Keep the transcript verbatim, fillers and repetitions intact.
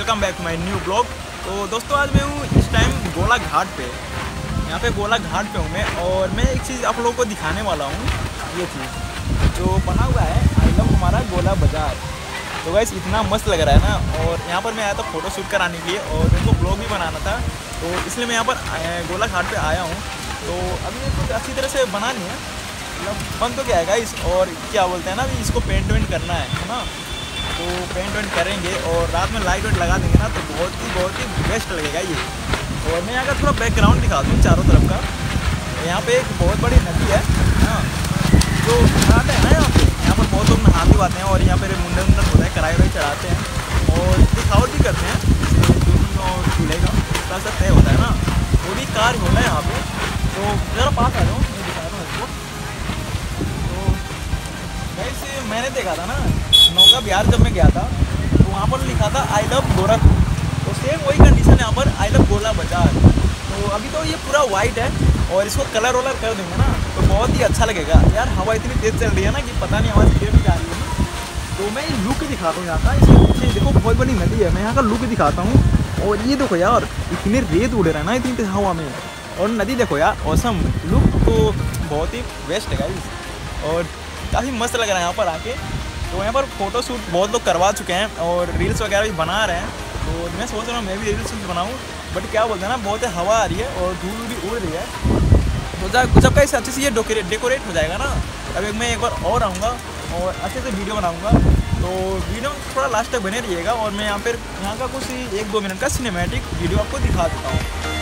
Welcome back to my new blog. तो दोस्तों आज मैं हूँ इस टाइम गोला घाट पे। यहाँ पे गोला घाट पे हूँ मैं, और मैं एक चीज़ आप लोगों को दिखाने वाला हूँ। ये चीज़ जो बना हुआ है आई लव हमारा गोला बाज़ार। तो गाइस इतना मस्त लग रहा है ना। और यहाँ पर मैं आया था फ़ोटो शूट कराने के लिए, और मेरे को ब्लॉग भी बनाना था, तो इसलिए मैं यहाँ पर गोला घाट पर आया हूँ। तो अभी ये कुछ अच्छी तरह से बना नहीं है, मतलब बन तो क्या है गाइस, और क्या बोलते हैं ना, अभी इसको पेंट वेंट करना है है ना। तो पेंट वेंट करेंगे और रात में लाइट वेट लगा देंगे ना, तो बहुत ही बहुत ही बेस्ट लगेगा ये। और मैं यहाँ का थोड़ा बैकग्राउंड दिखा दूँ चारों तरफ का। यहाँ पे एक बहुत बड़ी नदी है हाँ, जो नहाते हैं ना यहाँ पे। यहाँ पर बहुत लोग नहाते आते हैं, और यहाँ पर मुंडन मुंडन होता है, कढ़ाई वढ़ाई चढ़ाते हैं और दिखावट भी करते हैं। दूल्ही और दूल्हे का थोड़ा सा तय होता है ना, वो भी कार्य होता है यहाँ पे। तो ज़रा पास आ जाओ, मैं दिखा रहा हूँ इसको। तो वैसे मैंने देखा था ना नौका बिहार, जब मैं गया था तो वहाँ पर लिखा था आई लव गोरखपुर। तो सेम वही कंडीशन है यहाँ पर, आई लव गोला बाज़ार। तो अभी तो ये पूरा वाइट है, और इसको कलर वलर कर देंगे ना तो बहुत ही अच्छा लगेगा। यार हवा इतनी तेज़ चल रही है ना कि पता नहीं हवा तेज़ भी जा रही है। तो मैं ये लुक दिखाता हूँ यहाँ का। इसके पीछे देखो बहुत बड़ी नदी है, मैं यहाँ का लुक दिखाता हूँ। और ये देखो यार इतने रेत उड़ रहा है ना इतनी तेज़ हवा में, और नदी देखो यार औसम लुक तो बहुत ही बेस्ट है गाइस, और काफ़ी मस्त लग रहा है यहाँ पर आके। तो यहाँ पर फ़ोटो शूट बहुत लोग करवा चुके हैं, और रील्स वगैरह भी बना रहे हैं। तो मैं सोच रहा हूँ मैं भी रील्स बनाऊँ, बट क्या बोलते हैं ना, बहुत हवा आ रही है और धूल भी उड़ रही है। तो जब जब का इस अच्छे से ये डेकोरेट हो जाएगा ना, तब मैं एक बार और आऊँगा और अच्छे से वीडियो बनाऊँगा। तो वीडियो थोड़ा लास्ट तक बने रहिएगा, और मैं यहाँ पर यहाँ का कुछ एक दो मिनट का सिनेमैटिक वीडियो आपको दिखा देता हूँ।